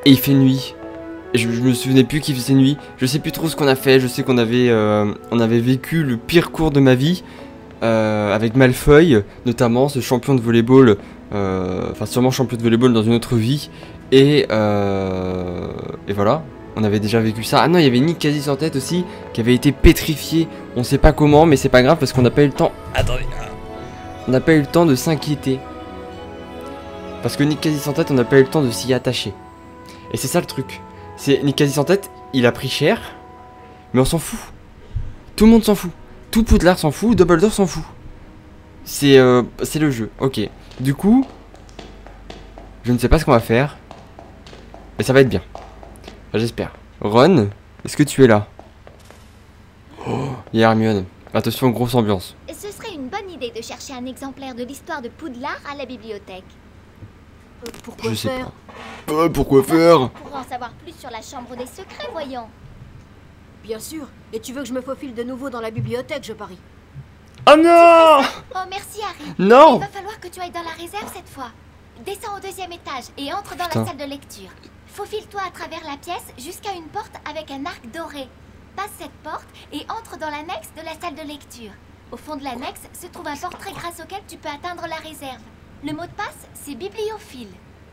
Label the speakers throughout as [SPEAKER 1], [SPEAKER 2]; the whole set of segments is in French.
[SPEAKER 1] Et il fait nuit. Et je me souvenais plus qu'il faisait nuit. Je sais plus trop ce qu'on a fait. Je sais qu'on avait, on avait vécu le pire cours de ma vie. Avec Malfoy, notamment, ce champion de volleyball. Enfin, sûrement champion de volleyball dans une autre vie. Et voilà. On avait déjà vécu ça. Ah non, il y avait Nick quasi sans tête aussi, qui avait été pétrifié. On sait pas comment, mais c'est pas grave parce qu'on n'a pas eu le temps. Attendez. On n'a pas eu le temps de s'inquiéter. Parce que Nick quasi sans tête, on n'a pas eu le temps de s'y attacher. Et c'est ça le truc. C'est Nick quasi sans tête, il a pris cher, mais on s'en fout. Tout le monde s'en fout. Tout Poudlard s'en fout, Dumbledore s'en fout. C'est le jeu. Ok. Du coup, je ne sais pas ce qu'on va faire, mais ça va être bien. Enfin, j'espère. Ron, est-ce que tu es là? Oh, il y a Hermione. Attention, grosse ambiance.
[SPEAKER 2] Ce serait une bonne idée de chercher un exemplaire de l'histoire de Poudlard à la bibliothèque.
[SPEAKER 3] Pourquoi
[SPEAKER 1] Je sais
[SPEAKER 3] faire?
[SPEAKER 1] pas. Pourquoi faire?
[SPEAKER 2] Pour en savoir plus sur la chambre des secrets, voyons.
[SPEAKER 3] Bien sûr. Et tu veux que je me faufile de nouveau dans la bibliothèque, je parie?
[SPEAKER 1] Oh non!
[SPEAKER 2] Oh, merci Harry.
[SPEAKER 1] Non!
[SPEAKER 2] Il va falloir que tu ailles dans la réserve cette fois. Descends au 2e étage et entre dans
[SPEAKER 1] Putain.
[SPEAKER 2] la salle de lecture. Faufile-toi à travers la pièce jusqu'à une porte avec un arc doré. Passe cette porte et entre dans l'annexe de la salle de lecture. Au fond de l'annexe se trouve un portrait grâce auquel tu peux atteindre la réserve. Le mot de passe, c'est bibliophile.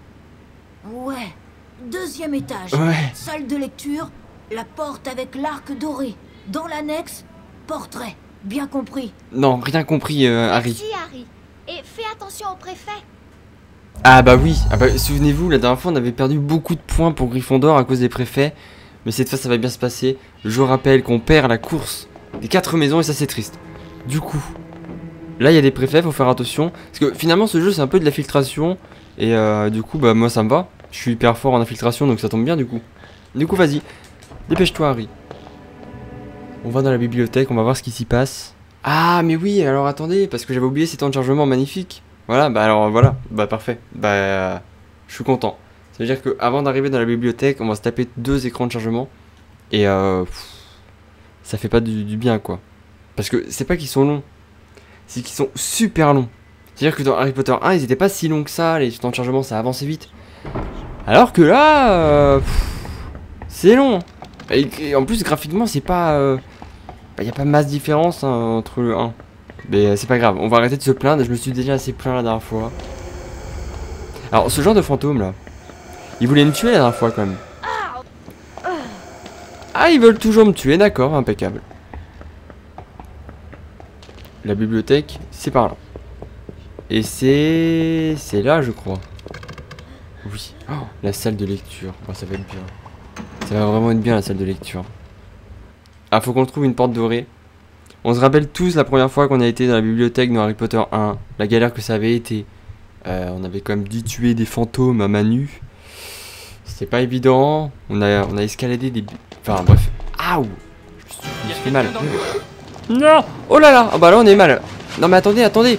[SPEAKER 3] Ouais. 2e étage.
[SPEAKER 1] Ouais.
[SPEAKER 3] Salle de lecture. La porte avec l'arc doré. Dans l'annexe, portrait. Bien compris.
[SPEAKER 1] Non, rien compris, Harry.
[SPEAKER 2] Merci Harry. Et fais attention au préfet.
[SPEAKER 1] Ah bah oui, ah bah, souvenez-vous, la dernière fois on avait perdu beaucoup de points pour Gryffondor à cause des préfets. Mais cette fois ça va bien se passer. Je rappelle qu'on perd la course des 4 maisons et ça c'est triste. Du coup, là il y a des préfets, faut faire attention. Parce que finalement ce jeu c'est un peu de la filtration. Et du coup bah moi ça me va. Je suis hyper fort en infiltration donc ça tombe bien du coup. Du coup vas-y, dépêche-toi Harry. On va dans la bibliothèque, on va voir ce qui s'y passe. Ah mais oui, alors attendez, parce que j'avais oublié ces temps de chargement magnifiques. Voilà, bah alors voilà, bah parfait. Bah je suis content. Ça veut dire qu'avant d'arriver dans la bibliothèque, on va se taper 2 écrans de chargement. Et ça fait pas du bien quoi. Parce que c'est pas qu'ils sont longs, c'est qu'ils sont super longs. C'est-à-dire que dans Harry Potter 1, ils étaient pas si longs que ça, les temps de chargement ça avançait vite. Alors que là, c'est long. Et en plus graphiquement c'est pas... y a pas masse différence hein, entre le 1. Mais c'est pas grave, on va arrêter de se plaindre, je me suis déjà assez plaint la dernière fois. Alors ce genre de fantôme là, ils voulaient me tuer la dernière fois quand même. Ah ils veulent toujours me tuer, d'accord, impeccable. La bibliothèque, c'est par là. Et c'est là je crois. Oui, oh, la salle de lecture, oh, ça va être bien. Ça va vraiment être bien la salle de lecture. Ah faut qu'on trouve une porte dorée. On se rappelle tous la première fois qu'on a été dans la bibliothèque dans Harry Potter 1, la galère que ça avait été. On avait quand même dû tuer des fantômes à main nue. C'était pas évident. On a escaladé des... Enfin bref. Aouh! Je me suis fait mal. Non! Oh là là! Ah bah là on est mal. Non mais attendez.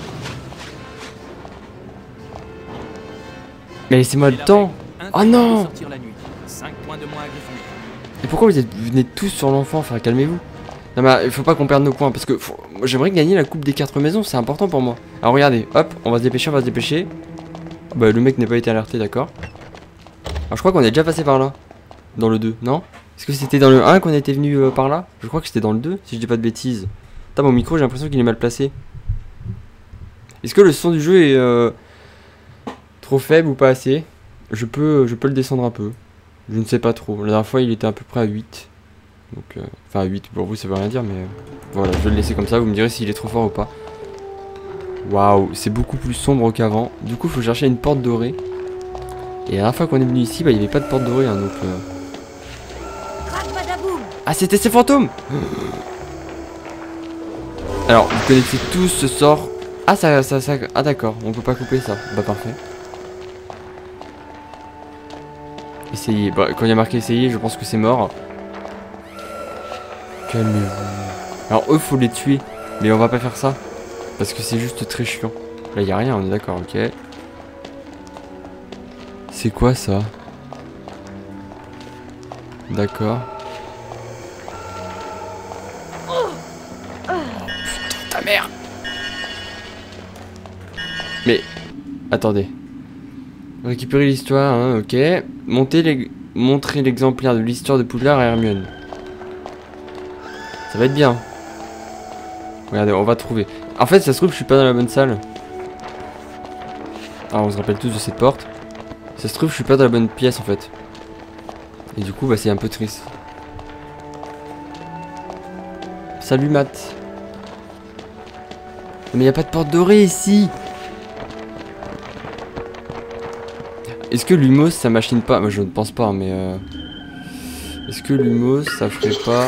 [SPEAKER 1] Mais laissez-moi le temps. Oh non! Et pourquoi vous venez tous sur l'enfant? Enfin calmez-vous. Non mais il faut pas qu'on perde nos points parce que j'aimerais gagner la coupe des 4 maisons, c'est important pour moi. Alors regardez, hop, on va se dépêcher, Bah le mec n'a pas été alerté, d'accord. Alors je crois qu'on est déjà passé par là. Dans le 2, non? Est-ce que c'était dans le 1 qu'on était venu par là? Je crois que c'était dans le 2, si je dis pas de bêtises. Putain mon micro j'ai l'impression qu'il est mal placé. Est-ce que le son du jeu est trop faible ou pas assez? Je peux le descendre un peu. Je ne sais pas trop, la dernière fois il était à peu près à 8. Donc, enfin 8 pour vous ça veut rien dire mais voilà je vais le laisser comme ça, vous me direz s'il est trop fort ou pas. Waouh, c'est beaucoup plus sombre qu'avant. Du coup il faut chercher une porte dorée. Et la dernière fois qu'on est venu ici, bah il n'y avait pas de porte dorée hein, donc Ah c'était ces fantômes. Alors vous connaissez tous ce sort. Ah ça ah d'accord, on peut pas couper ça. Bah parfait. Essayez, bah quand il y a marqué essayer je pense que c'est mort. Calmez-vous. Alors eux faut les tuer. Mais on va pas faire ça. Parce que c'est juste très chiant. Là y a rien, on est d'accord, ok. C'est quoi ça? D'accord. Oh putain ta mère. Mais attendez. Récupérer l'histoire, hein, ok. Monter montrer l'exemplaire de l'histoire de Poudlard à Hermione. Ça va être bien. Regardez, on va trouver. En fait, ça se trouve, je suis pas dans la bonne salle. Ah, on se rappelle tous de cette porte. Ça se trouve, je suis pas dans la bonne pièce en fait. Et du coup, bah, c'est un peu triste. Salut Matt. Mais y a pas de porte dorée ici. Est-ce que Lumos ça machine pas? Moi je ne pense pas, mais est-ce que Lumos ça ferait pas...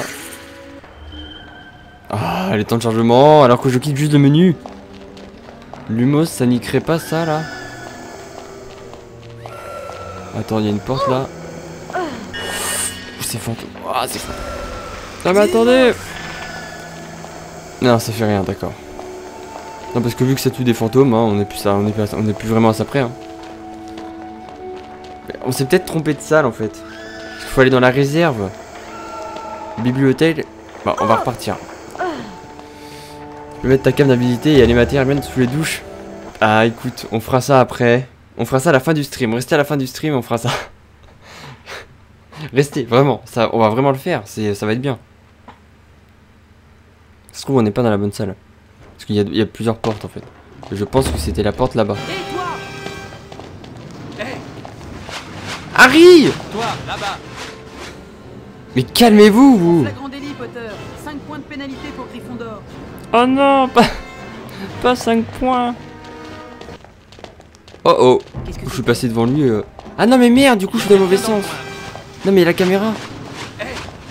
[SPEAKER 1] Ah, les temps de chargement, alors que je quitte juste le menu. Lumos ça niquerait pas ça là? Attends, il y a une porte là. C'est fantôme. Ah, c'est fantôme. Ah, mais attendez! Non, ça fait rien, d'accord. Non, parce que vu que ça tue des fantômes, hein, on est plus vraiment à ça près. Hein. On s'est peut-être trompé de salle en fait. Il faut aller dans la réserve. Bibliothèque. Bon, on va repartir. Tu peux mettre ta cave d'habilité et aller mater Hermione sous les douches. Ah, écoute, on fera ça après. On fera ça à la fin du stream. Restez à la fin du stream, on fera ça. Restez, vraiment. Ça, on va vraiment le faire. Ça va être bien. Ça se trouve, on n'est pas dans la bonne salle. Parce qu'il y a plusieurs portes en fait. Je pense que c'était la porte là-bas.
[SPEAKER 4] Hey, toi! Hey!
[SPEAKER 1] Harry!
[SPEAKER 4] Toi, là-bas!
[SPEAKER 1] Mais calmez-vous, vous!
[SPEAKER 4] Flagrant délit, Potter. 5 points de pénalité pour Gryffondor.
[SPEAKER 1] Oh non, pas 5 points. Oh oh.
[SPEAKER 4] Qu'est-ce que
[SPEAKER 1] Je suis passé devant lui. Ah non mais merde, du coup je suis dans le mauvais sens. Non mais la caméra.
[SPEAKER 4] Hey!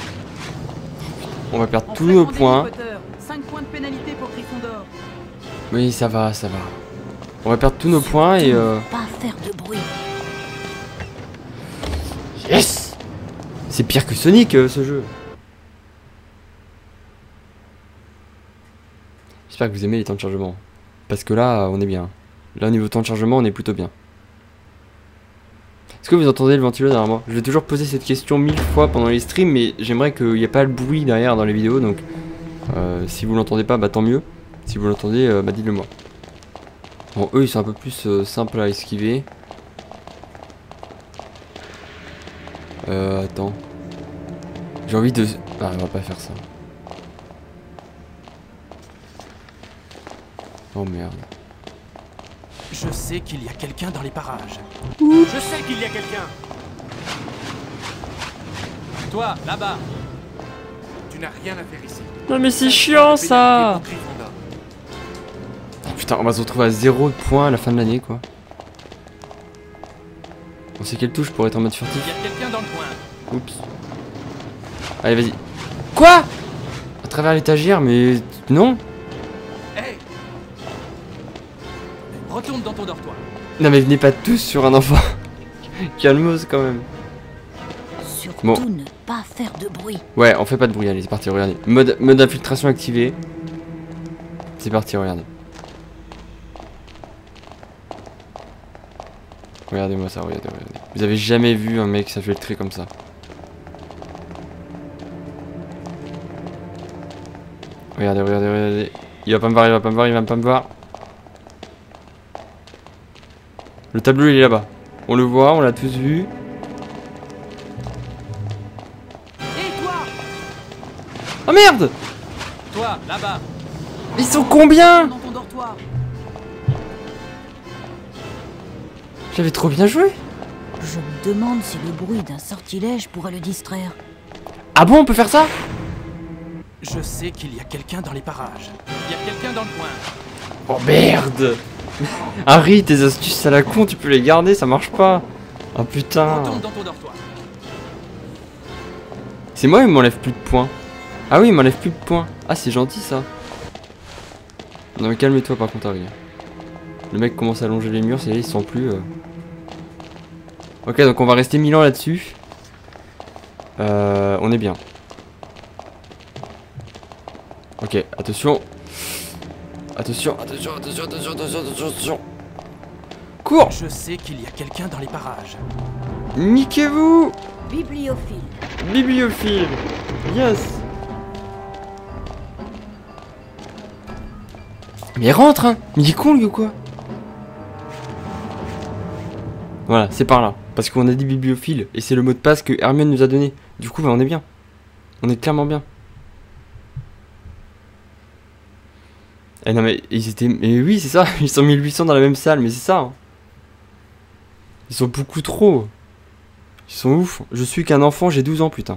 [SPEAKER 1] On va perdre
[SPEAKER 4] En
[SPEAKER 1] tous nos
[SPEAKER 4] flagrant délit,
[SPEAKER 1] points.
[SPEAKER 4] Potter. 5 points de pénalité pour Gryffondor.
[SPEAKER 1] Oui, ça va, ça va. On va perdre tous nos points et
[SPEAKER 3] Pas faire de bruit.
[SPEAKER 1] yes! C'est pire que Sonic ce jeu. J'espère que vous aimez les temps de chargement. Parce que là, on est bien. Là, au niveau temps de chargement, on est plutôt bien. Est-ce que vous entendez le ventilo derrière moi? Je vais toujours poser cette question 1000 fois pendant les streams, mais j'aimerais qu'il n'y ait pas le bruit derrière dans les vidéos, donc si vous l'entendez pas, bah tant mieux. Si vous l'entendez, bah dites-le moi. Bon, eux, ils sont un peu plus simples à esquiver. Attends. J'ai envie de... Ah, on va pas faire ça. Oh merde.
[SPEAKER 4] Je sais qu'il y a quelqu'un dans les parages. Je sais qu'il y a quelqu'un. Toi, là-bas. Tu n'as rien à faire ici.
[SPEAKER 1] Non mais c'est chiant ça! Oh, putain, on va se retrouver à 0 points à la fin de l'année quoi. On sait quelle touche pour être en mode
[SPEAKER 4] Il
[SPEAKER 1] furtif.
[SPEAKER 4] y a quelqu'un dans le coin.
[SPEAKER 1] Oups. Allez vas-y. Quoi? À travers l'étagère mais... Non?
[SPEAKER 4] Hey! Retourne dans ton dortoir.
[SPEAKER 1] Non mais venez pas tous sur un enfant. Calmos quand même.
[SPEAKER 3] Surtout
[SPEAKER 1] Bon.
[SPEAKER 3] ne pas faire de bruit.
[SPEAKER 1] Ouais, on fait pas de bruit, allez c'est parti, regardez. Mode infiltration activé. C'est parti, regardez. Regardez-moi ça, regardez. Vous avez jamais vu un mec s'infiltrer comme ça. Regardez. Il va pas me voir. Le tableau il est là-bas. On le voit, on l'a tous vu.
[SPEAKER 4] Et toi!
[SPEAKER 1] Oh merde!
[SPEAKER 4] Toi, là-bas.
[SPEAKER 1] Ils sont combien?
[SPEAKER 4] Dans ton dortoir.
[SPEAKER 1] J'avais trop bien joué.
[SPEAKER 3] Je me demande si le bruit d'un sortilège pourrait le distraire.
[SPEAKER 1] Ah bon, on peut faire ça?
[SPEAKER 4] Je sais qu'il y a quelqu'un dans les parages. Il y a quelqu'un dans le coin.
[SPEAKER 1] Oh merde! Harry, tes astuces à la con, tu peux les garder, ça marche pas. Oh putain.
[SPEAKER 4] Retourne dans ton dortoir.
[SPEAKER 1] C'est moi, il m'enlève plus de points. Ah oui, il m'enlève plus de points. Ah, c'est gentil ça. Non mais calme-toi par contre, Harry. Le mec commence à longer les murs, c'est là, il se sent plus. Ok, donc on va rester 1000 ans là-dessus. On est bien. Ok, attention. Attention. Cours!
[SPEAKER 4] Je sais qu'il y a quelqu'un dans les parages.
[SPEAKER 1] Niquez-vous!
[SPEAKER 3] Bibliophile.
[SPEAKER 1] Bibliophile! Yes! Mais rentre hein! Mais il est con lui ou quoi? Voilà, c'est par là. Parce qu'on a dit bibliophile. Et c'est le mot de passe que Hermione nous a donné. Du coup, bah, on est bien. On est clairement bien. Eh non mais ils étaient... Mais oui c'est ça, ils sont 1800 dans la même salle, mais c'est ça hein. Ils sont beaucoup trop. Ils sont ouf. Je suis qu'un enfant, j'ai 12 ans putain.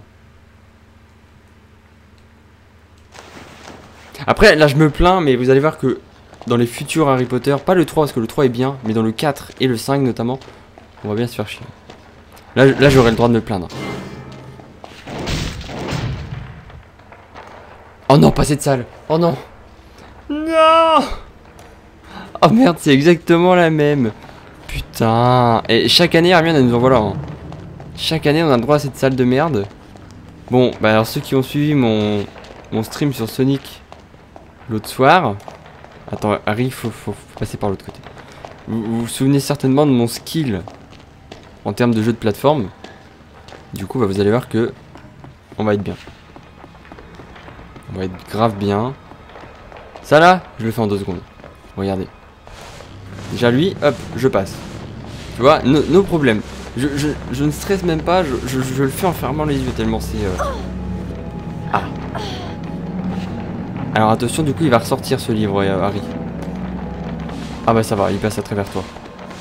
[SPEAKER 1] Après là je me plains, mais vous allez voir que dans les futurs Harry Potter, pas le 3 parce que le 3 est bien, mais dans le 4 et le 5 notamment, on va bien se faire chier. Là j'aurai le droit de me plaindre. Oh non, pas cette salle. Oh non. Non. Oh merde, c'est exactement la même. Putain. Et chaque année, Hermione, elle nous envoie là. Hein. Chaque année, on a le droit à cette salle de merde. Bon, bah alors ceux qui ont suivi mon stream sur Sonic l'autre soir. Attends, Harry, faut passer par l'autre côté. Vous vous souvenez certainement de mon skill en termes de jeu de plateforme. Du coup, bah, vous allez voir que on va être bien. On va être grave bien. Ça là, je le fais en 2 secondes. Regardez. Déjà lui, hop, je passe. Tu vois, no problème. Je ne stresse même pas, je le fais en fermant les yeux tellement c'est... Ah. Alors attention, du coup il va ressortir ce livre, Harry. Ah bah ça va, il passe à travers toi.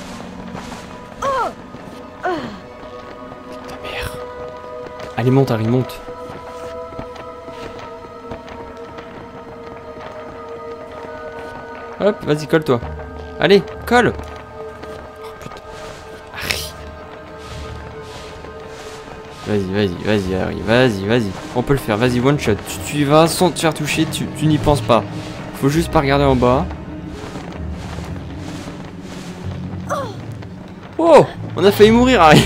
[SPEAKER 1] Ta mère. Allez monte Harry, monte. Hop, vas-y, colle-toi. Allez, colle. Oh putain. Harry. Vas-y, Harry. Vas-y. On peut le faire, vas-y, one shot. Tu y vas sans te faire toucher, tu n'y penses pas. Faut juste pas regarder en bas. Oh, on a failli mourir, Harry.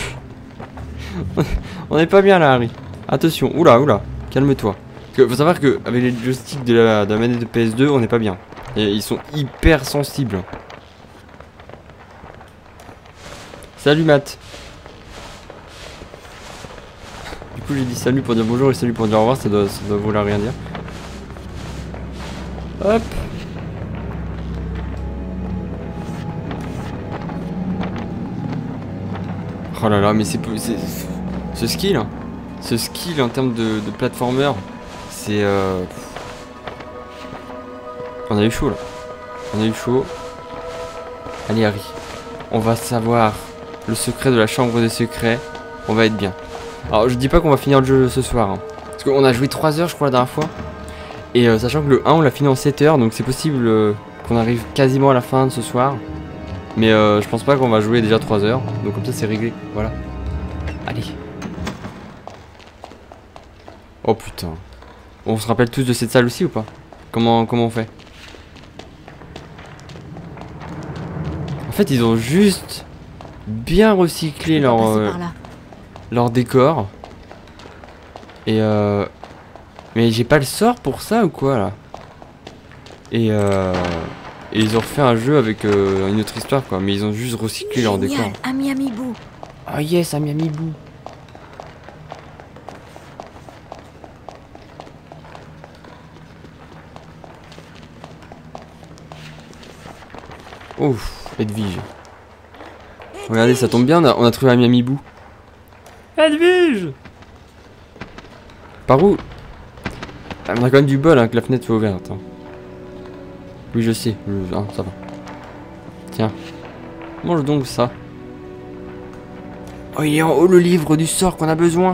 [SPEAKER 1] On est pas bien là, Harry. Attention, oula, calme-toi. Faut savoir que avec les joysticks de la manette de PS2, on n'est pas bien. Et ils sont hyper sensibles. Salut Matt. Du coup j'ai dit salut pour dire bonjour et salut pour dire au revoir, ça doit vouloir rien dire. Hop. Oh là là, mais c'est ce skill hein. Ce skill en termes de platformer, c'est on a eu chaud là. On a eu chaud. Allez Harry. On va savoir le secret de la chambre des secrets. On va être bien. Alors je dis pas qu'on va finir le jeu ce soir. Hein, parce qu'on a joué 3 heures je crois la dernière fois. Et sachant que le 1 on l'a fini en 7 heures. Donc c'est possible qu'on arrive quasiment à la fin de ce soir. Mais je pense pas qu'on va jouer déjà 3 heures. Donc comme ça c'est réglé. Voilà. Allez. Oh putain. On se rappelle tous de cette salle aussi ou pas? Comment on fait? En fait, ils ont juste bien recyclé leur décor. Et mais j'ai pas le sort pour ça ou quoi là? Et ils ont refait un jeu avec une autre histoire quoi. Mais ils ont juste recyclé leur décor.
[SPEAKER 3] Amiamibou.
[SPEAKER 1] Oh yes, Amiamibou. Ouf. Edwige. Regardez, ça tombe bien, on a trouvé un Amiamibou. Edwige. Par où? On a quand même du bol hein, que la fenêtre soit ouverte. Hein. Oui, je sais. Ah, ça va. Tiens. Mange donc ça. Oh, il est en haut le livre du sort qu'on a besoin.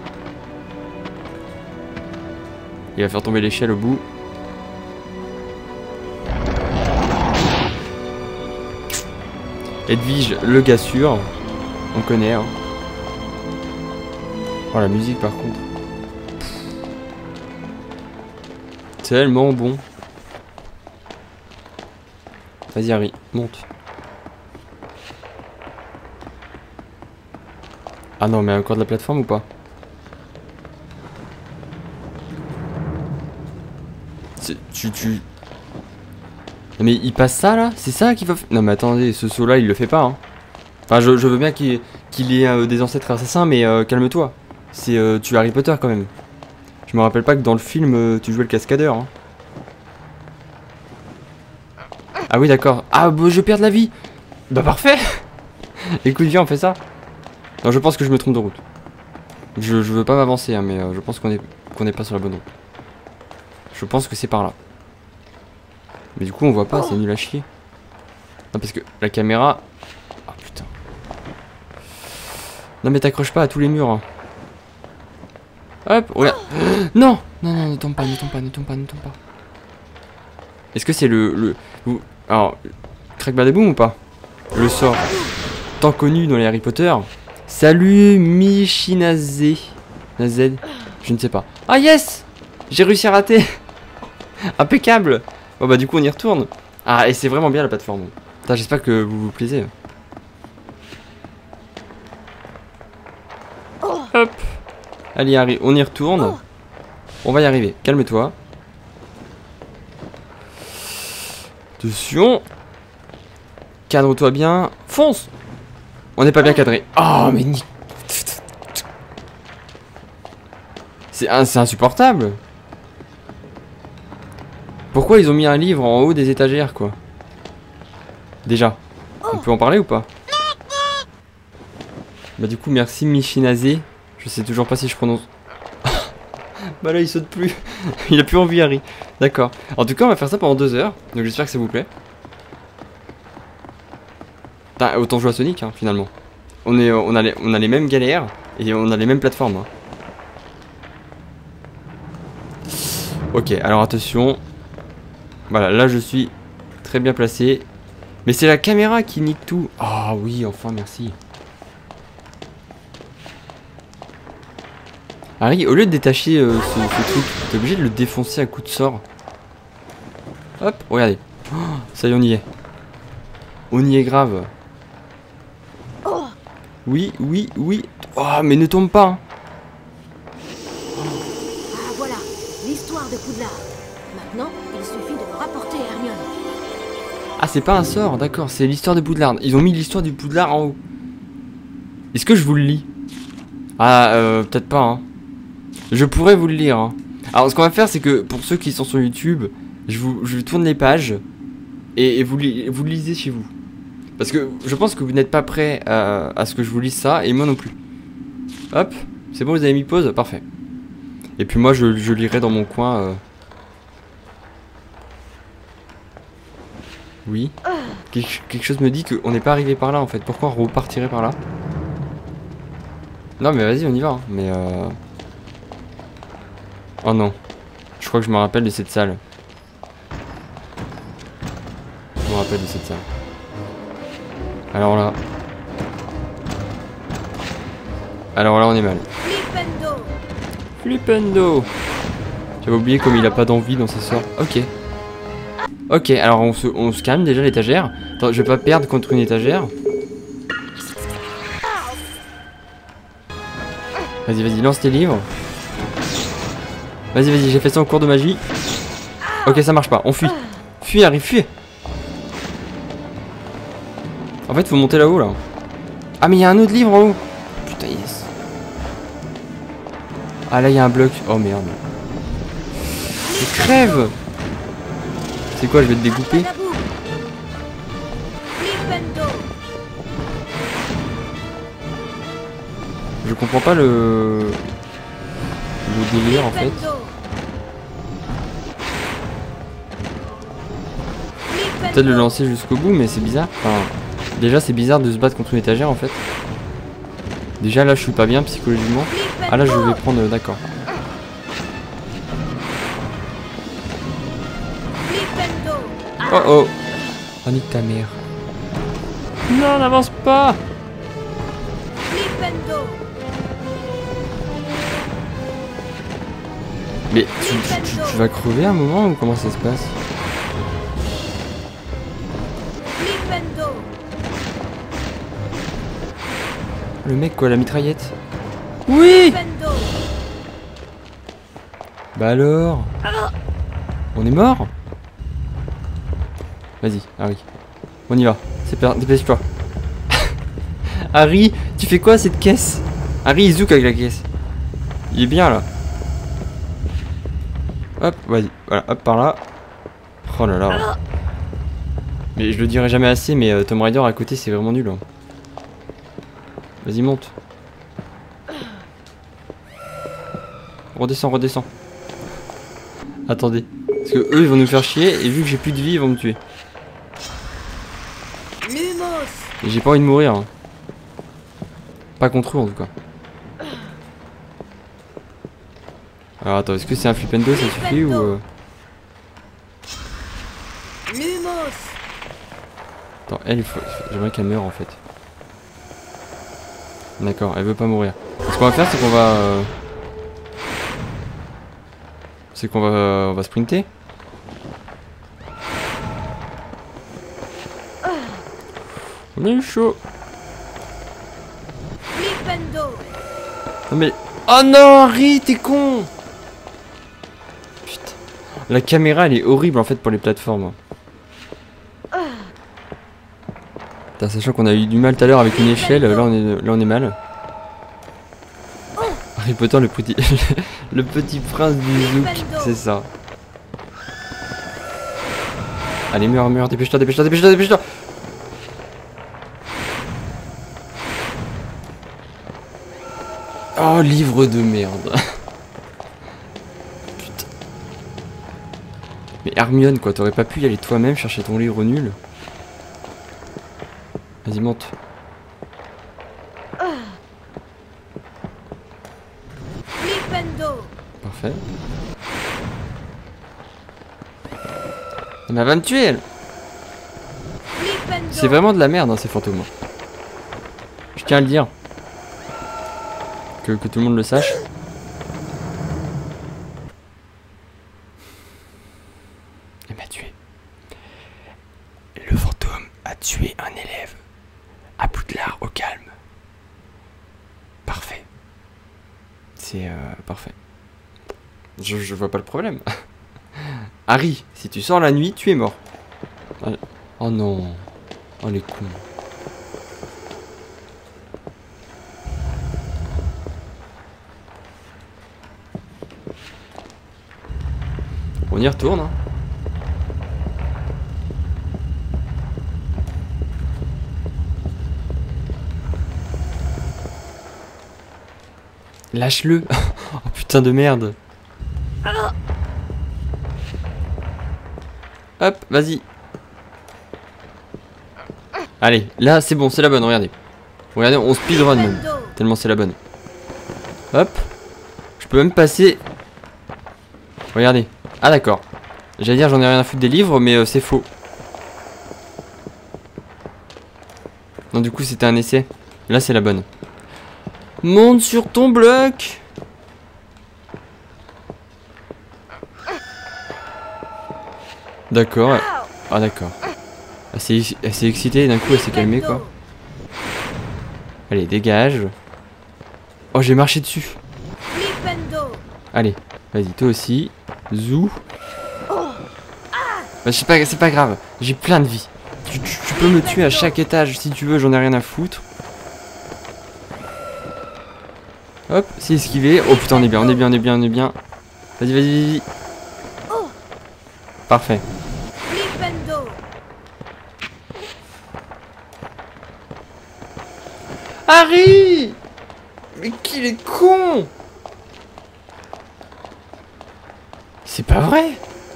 [SPEAKER 1] Il va faire tomber l'échelle au bout. Edwige, le gars sûr. On connaît. Hein. Oh, la musique par contre. Tellement bon. Vas-y Harry, monte. Ah non, mais encore de la plateforme ou pas? Non mais il passe ça là? C'est ça qu'il va... Non mais attendez, ce saut là il le fait pas hein. Enfin je veux bien qu'il ait des ancêtres assassins mais calme-toi. C'est tu es Harry Potter quand même. Je me rappelle pas que dans le film tu jouais le cascadeur hein. Ah oui d'accord. Ah bah je perds de la vie. Bah parfait. Écoute viens on fait ça. Non, je pense que je me trompe de route. Je veux pas m'avancer, hein, mais je pense qu'on est pas sur la bonne route. Je pense que c'est par là. Mais du coup, on voit pas, c'est nul à chier. Non, parce que la caméra... Ah, putain. Non, mais t'accroches pas à tous les murs. Hein. Hop, regarde. Non, non, non, ne tombe pas, ne tombe pas, ne tombe pas, ne tombe pas. Est-ce que c'est alors, Crack Badaboom ou pas? Le sort tant connu dans les Harry Potter. Salut Michinaze. Nazed, je ne sais pas. Ah yes, j'ai réussi à rater. Impeccable. Bon bah du coup on y retourne. Ah et c'est vraiment bien la plateforme. J'espère que vous vous plaisez. Hop. Allez Harry, on y retourne. On va y arriver, calme-toi. Attention. Cadre-toi bien. Fonce. On n'est pas bien cadré. Oh mais c'est insupportable. Pourquoi ils ont mis un livre en haut des étagères quoi? Déjà. On peut en parler ou pas? Bah du coup merci Michinaze. Je sais toujours pas si je prononce. Bah là il saute plus. Il a plus envie Harry. D'accord. En tout cas on va faire ça pendant 2 heures. Donc j'espère que ça vous plaît. Putain, autant jouer à Sonic hein, finalement. On a les mêmes galères. Et on a les mêmes plateformes hein. Ok alors attention. Voilà là je suis très bien placé. Mais c'est la caméra qui nique tout. Ah oui enfin merci. Harry, au lieu de détacher ce truc, t'es obligé de le défoncer à coups de sort. Hop, regardez. Oh, ça y est, on y est. On y est grave. Oui, oui, oui. Oh, mais ne tombe pas. Hein.
[SPEAKER 3] Ah, voilà, l'histoire de Poudlard. Maintenant, il suffit de le rapporter à Hermione.
[SPEAKER 1] Ah, c'est pas un sort, d'accord, c'est l'histoire de Poudlard. Ils ont mis l'histoire du Poudlard en haut. Est-ce que je vous le lis? Ah, peut-être pas, hein. Je pourrais vous le lire. Hein. Alors, ce qu'on va faire, c'est que pour ceux qui sont sur YouTube, je tourne les pages et vous le lisez chez vous. Parce que je pense que vous n'êtes pas prêts à ce que je vous lise ça, et moi non plus. Hop, c'est bon, vous avez mis pause? Parfait. Et puis moi, je lirai dans mon coin. Oui. Quelque chose me dit qu'on n'est pas arrivé par là, en fait. Pourquoi on repartirait par là? Non, mais vas-y, on y va. Hein. Mais oh non, je crois que je me rappelle de cette salle. Je me rappelle de cette salle. Alors là on est mal.
[SPEAKER 3] Flipendo.
[SPEAKER 1] Flipendo. J'avais oublié comme il a pas d'envie dans ses sorts. Ok. Ok, alors on se calme déjà l'étagère. Attends, je vais pas perdre contre une étagère. Vas-y, vas-y, lance tes livres. Vas-y, vas-y, j'ai fait ça en cours de magie. Ok, ça marche pas, on fuit. Fuis, Harry, fuis. En fait, faut monter là-haut, là. Ah, mais il y a un autre livre en haut. Putain, yes. Ah, là, il y a un bloc. Oh, merde. Je crève. C'est quoi, je vais te découper? Je comprends pas le délire, en fait. Peut-être le lancer jusqu'au bout, mais c'est bizarre. Enfin, déjà, c'est bizarre de se battre contre une étagère en fait. Déjà, là, je suis pas bien psychologiquement. Ah, là, je vais prendre. D'accord. Oh oh. Oh, nique ta mère. Non, n'avance pas. Mais tu vas crever à un moment ou comment ça se passe? Le mec quoi, la mitraillette. Oui. Bah alors. On est mort. Vas-y, Harry. On y va. C'est dépêche-toi. Harry, tu fais quoi à cette caisse? Harry il zouk avec la caisse. Il est bien là. Hop, vas-y, voilà, hop par là. Oh là là. Mais je le dirai jamais assez, mais Tomb Raider à côté c'est vraiment nul. Hein. Vas-y monte. redescends, redescends. Attendez. Parce que eux, ils vont nous faire chier, et vu que j'ai plus de vie, ils vont me tuer. Et j'ai pas envie de mourir. Hein. Pas contre eux, en tout cas. Alors attends, est-ce que c'est un flipendo, ça suffit ou... Attends, elle, j'aimerais qu'elle meure en fait. D'accord, elle veut pas mourir. Ce qu'on va faire, c'est qu'on va... on va sprinter. On est chaud. Non mais... Oh non, Harry, t'es con! Putain. La caméra, elle est horrible en fait pour les plateformes. Putain, sachant qu'on a eu du mal tout à l'heure avec une échelle, là on est mal. Harry Potter, le petit prince du zouk, c'est ça. Allez, meurs, dépêche-toi, dépêche-toi, dépêche-toi, dépêche-toi! Oh, livre de merde. Putain. Mais Hermione, quoi, t'aurais pas pu y aller toi-même chercher ton livre nul? Vas-y, monte. Parfait. Mais elle va me tuer, elle. C'est vraiment de la merde, hein, ces fantômes. Je tiens à le dire. Que tout le monde le sache. Elle m'a tué. Le fantôme a tué un élève. À Poudlard, au calme. Parfait. C'est parfait. Je vois pas le problème. Harry, si tu sors la nuit, tu es mort. Oh non. Oh les cons. On y retourne. Hein. Lâche-le. Oh putain de merde. Hop, vas-y. Allez, là c'est bon, c'est la bonne, regardez. Regardez, on speedrun même. Tellement c'est la bonne. Hop. Je peux même passer. Regardez. Ah d'accord. J'allais dire j'en ai rien à foutre des livres, mais c'est faux. Non, du coup c'était un essai. Là c'est la bonne. Monte sur ton bloc. D'accord. Ah d'accord. Elle s'est excitée et d'un coup elle s'est calmée quoi. Allez, dégage. Oh, j'ai marché dessus. Allez, vas-y, toi aussi. Zou. Bah, c'est pas grave, j'ai plein de vie. Tu peux me tuer à chaque étage si tu veux, j'en ai rien à foutre. Hop, c'est esquivé. Oh putain, on est bien, on est bien, on est bien, on est bien. Vas-y, vas-y, vas-y. Parfait. Harry! Mais qu'il est con! C'est pas vrai!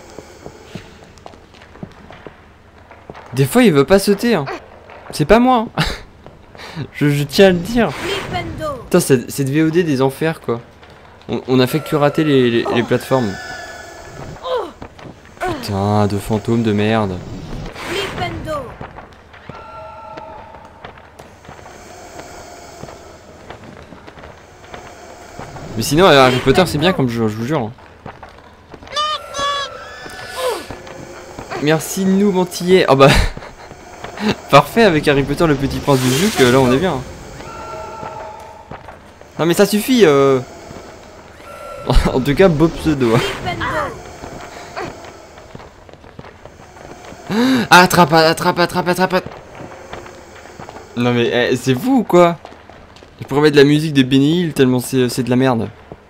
[SPEAKER 1] Des fois il veut pas sauter hein. C'est pas moi hein. je tiens à le dire. Putain, cette VOD des enfers quoi. On a fait que rater les plateformes. Putain de fantômes de merde. Mais sinon Harry Potter c'est bien comme jeu, je vous jure. Merci Noob Antillais. Oh bah parfait avec Harry Potter le petit prince du Zouk, là on est bien. Non mais ça suffit En tout cas Bob pseudo. Attrape, attrape, attrape, attrape. Non mais c'est vous ou quoi? Je pourrais mettre de la musique des Benny Hill tellement c'est de la merde.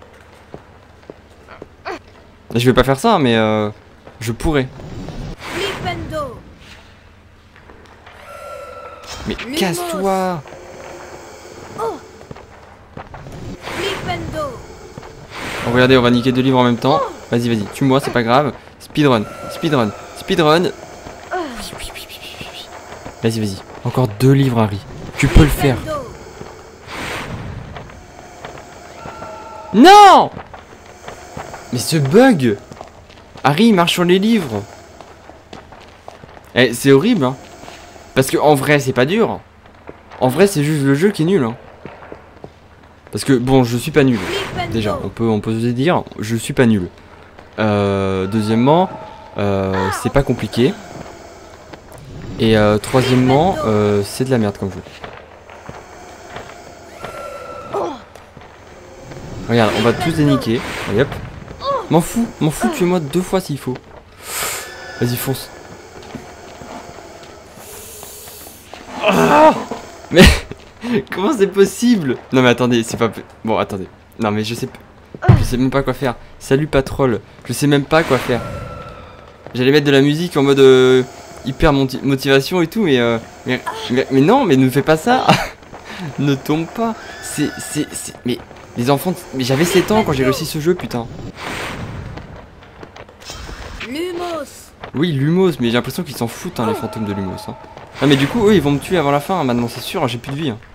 [SPEAKER 1] Je vais pas faire ça mais je pourrais. Mais casse-toi! Oh, regardez, on va niquer 2 livres en même temps. Vas-y, vas-y, tue-moi, c'est pas grave. Speedrun, speedrun, speedrun. Vas-y, vas-y. Encore 2 livres, Harry. Tu peux le faire. Non! Mais ce bug! Harry, il marche sur les livres. Eh, c'est horrible, hein. Parce que en vrai, c'est pas dur. En vrai, c'est juste le jeu qui est nul, hein. Parce que, bon, je suis pas nul. Déjà, on peut se dire, je suis pas nul. Deuxièmement, c'est pas compliqué. Et troisièmement, c'est de la merde comme jeu. Regarde, on va tous les niquer. Allez hop. M'en fous, tue-moi 2 fois s'il faut. Vas-y, fonce. Ah, mais comment c'est possible? Non mais attendez, c'est pas... Bon, attendez. Non mais je sais même pas quoi faire. Salut Patrol, je sais même pas quoi faire. J'allais mettre de la musique en mode hyper motivation et tout, mais non, mais ne fais pas ça. Ne tombe pas. Mais les enfants... Mais j'avais 7 ans quand j'ai réussi ce jeu, putain.
[SPEAKER 3] Lumos.
[SPEAKER 1] Oui, Lumos, mais j'ai l'impression qu'ils s'en foutent, hein, les fantômes de Lumos. Hein. Ah mais du coup, eux, ils vont me tuer avant la fin, hein, maintenant, c'est sûr, j'ai plus de vie. Hein.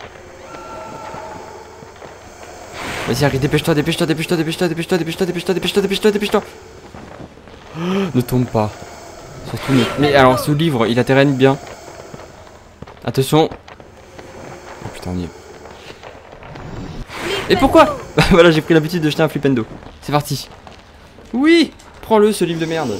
[SPEAKER 1] Vas-y, Harry, dépêche-toi, dépêche-toi, dépêche-toi, dépêche-toi, dépêche-toi, dépêche-toi, dépêche-toi, dépêche-toi, dépêche-toi, dépêche-toi. Ne tombe pas. Surtout ne... Mais alors, ce livre, il a terrain bien. Attention. Oh putain, on y est. Et pourquoi? Voilà, j'ai pris l'habitude de jeter un flipendo. C'est parti. Oui, prends-le, ce livre de merde.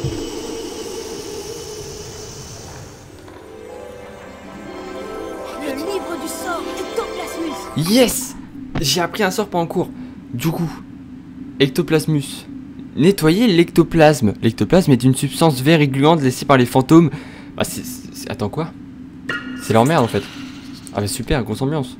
[SPEAKER 3] Le livre du sort, Ectoplasmus.
[SPEAKER 1] Yes! J'ai appris un sort pendant cours. Du coup, Ectoplasmus. Nettoyer l'ectoplasme. L'ectoplasme est une substance vert et gluante laissée par les fantômes. Ah, attends, quoi? C'est leur merde en fait. Ah bah super, grosse ambiance.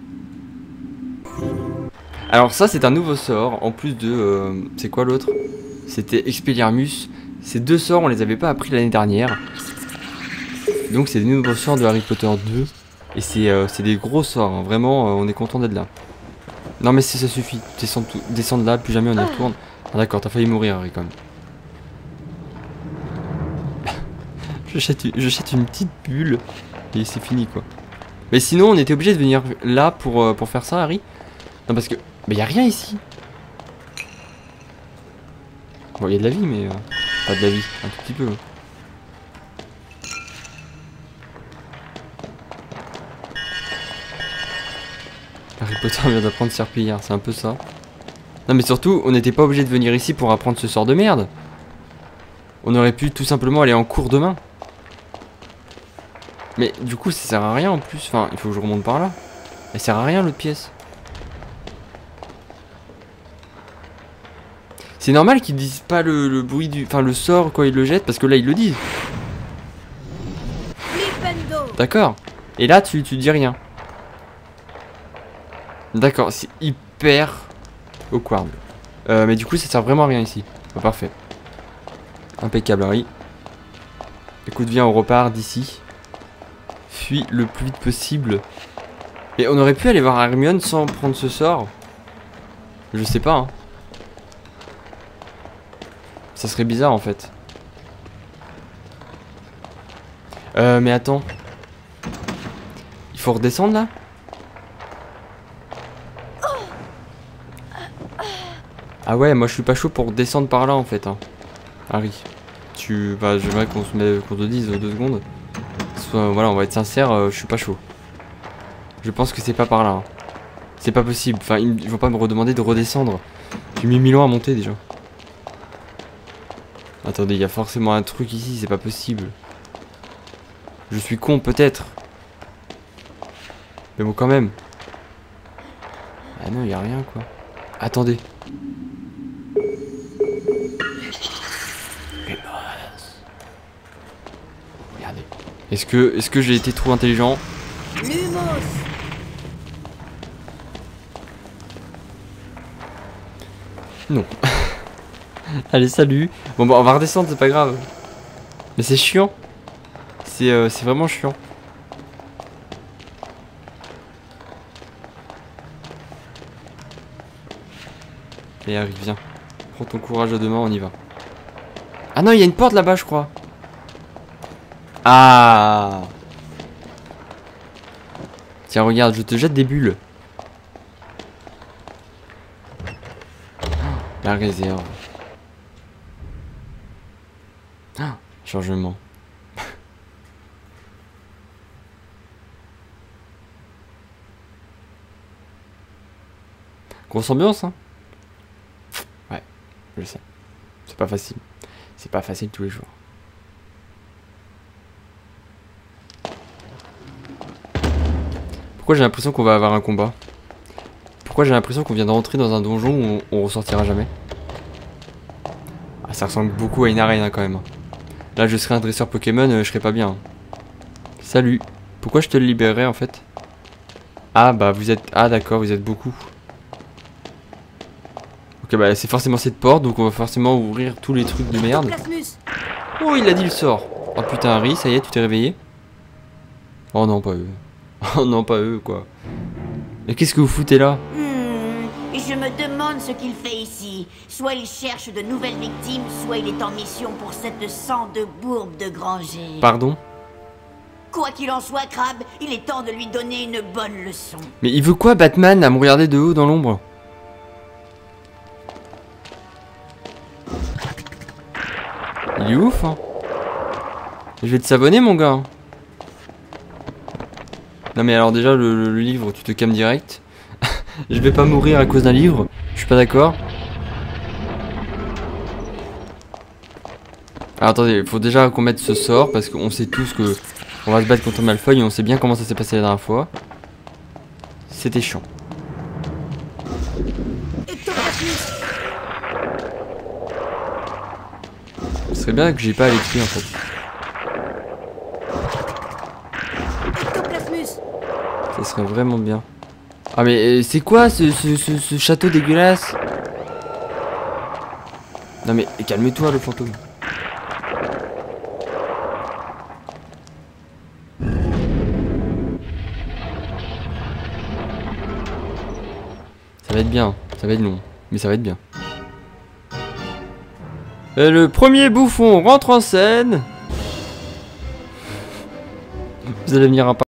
[SPEAKER 1] Alors ça c'est un nouveau sort, en plus de... c'est quoi l'autre? C'était Expelliarmus. Ces 2 sorts on les avait pas appris l'année dernière. Donc c'est des nouveaux sorts de Harry Potter 2. Et c'est des gros sorts, hein. Vraiment on est content d'être là. Non mais ça suffit, descendre là, plus jamais on y retourne. Ah d'accord, t'as failli mourir Harry quand même. je jette une petite bulle et c'est fini quoi. Mais sinon on était obligé de venir là pour faire ça Harry. Non parce que... Mais y a rien ici. Bon y a de la vie mais... pas de la vie, un tout petit peu. Harry Potter vient d'apprendre Serpillière, c'est un peu ça. Non mais surtout, on n'était pas obligé de venir ici pour apprendre ce sort de merde. On aurait pu tout simplement aller en cours demain. Mais du coup ça sert à rien en plus, enfin il faut que je remonte par là. Elle sert à rien l'autre pièce. C'est normal qu'ils disent pas le bruit du... Enfin le sort quand ils le jettent, parce que là ils le disent. D'accord. Et là tu dis rien. D'accord, c'est hyper awkward. Mais du coup ça sert vraiment à rien ici. Oh, parfait. Impeccable Harry. Écoute, viens, on repart d'ici. Fuis le plus vite possible. Et on aurait pu aller voir Hermione sans prendre ce sort. Je sais pas hein. Ça serait bizarre en fait. Mais attends. Il faut redescendre là? Ah ouais, moi je suis pas chaud pour descendre par là en fait hein. Harry. J'aimerais qu'on te dise 2 secondes. Voilà, on va être sincère, je suis pas chaud. Je pense que c'est pas par là. Hein. C'est pas possible. Enfin, ils vont pas me redemander de redescendre. J'ai mis 1000 ans à monter déjà. Attendez, il y a forcément un truc ici, c'est pas possible. Je suis con peut-être. Mais bon quand même. Ah non, il y a rien quoi. Attendez. Regardez. Est-ce que j'ai été trop intelligent? Non. Allez, salut. Bon bah on va redescendre, c'est pas grave. Mais c'est chiant. C'est vraiment chiant. Allez, Harry, viens. Prends ton courage à deux mains, on y va. Ah non, il y a une porte là-bas, je crois. Ah. Tiens, regarde, je te jette des bulles. La réserve. Ah, chargement. Grosse ambiance, hein. Ouais, je sais. C'est pas facile. C'est pas facile tous les jours. Pourquoi j'ai l'impression qu'on va avoir un combat? Pourquoi j'ai l'impression qu'on vient de rentrer dans un donjon où on ressortira jamais? Ah, ça ressemble beaucoup à une arène quand même. Là, je serais un dresseur Pokémon, je serais pas bien. Salut. Pourquoi je te le libérerais en fait? Ah bah vous êtes... Ah d'accord, vous êtes beaucoup. Ok bah c'est forcément cette porte, donc on va forcément ouvrir tous les trucs de merde. Oh il a dit le sort. Oh putain Harry, ça y est, tu t'es réveillé? Oh non pas eux. Oh non pas eux quoi. Mais qu'est-ce que vous foutez là?
[SPEAKER 5] Je me demande ce qu'il fait ici. Soit il cherche de nouvelles victimes, soit il est en mission pour cette sang de bourbe de Granger.
[SPEAKER 1] Pardon?
[SPEAKER 5] Quoi qu'il en soit, Crabbe, il est temps de lui donner une bonne leçon.
[SPEAKER 1] Mais il veut quoi Batman à me regarder de haut dans l'ombre? Il est ouf hein. Je vais te savonner mon gars. Non mais alors déjà le livre tu te calmes direct. Je vais pas mourir à cause d'un livre. Je suis pas d'accord. Alors attendez, il faut déjà qu'on mette ce sort parce qu'on sait tous que on va se battre contre Malfoy et on sait bien comment ça s'est passé la dernière fois. C'était chiant. Ce serait bien que j'ai pas à l'écrit en fait. Ça serait vraiment bien. Ah mais c'est quoi ce château dégueulasse? Non mais calme-toi le fantôme. Ça va être bien, ça va être long, mais ça va être bien. Et le premier bouffon rentre en scène. Vous allez venir à